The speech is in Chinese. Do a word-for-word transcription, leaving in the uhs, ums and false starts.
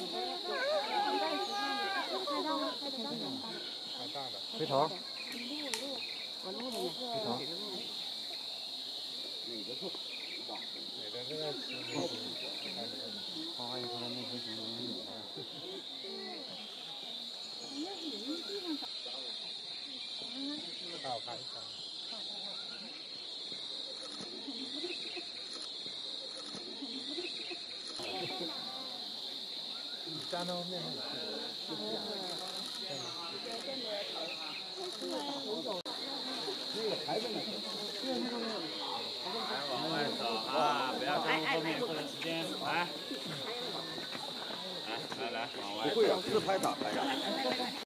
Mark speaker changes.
Speaker 1: 回头。回头。哪个错？哪个这个吃？花花一出来那回行有的。好看一看。加到面上去。那个牌子呢？
Speaker 2: 往外走啊！不要跟后面拖的时间，来，来来来，往外。
Speaker 1: 不会啊，自拍咋拍呀？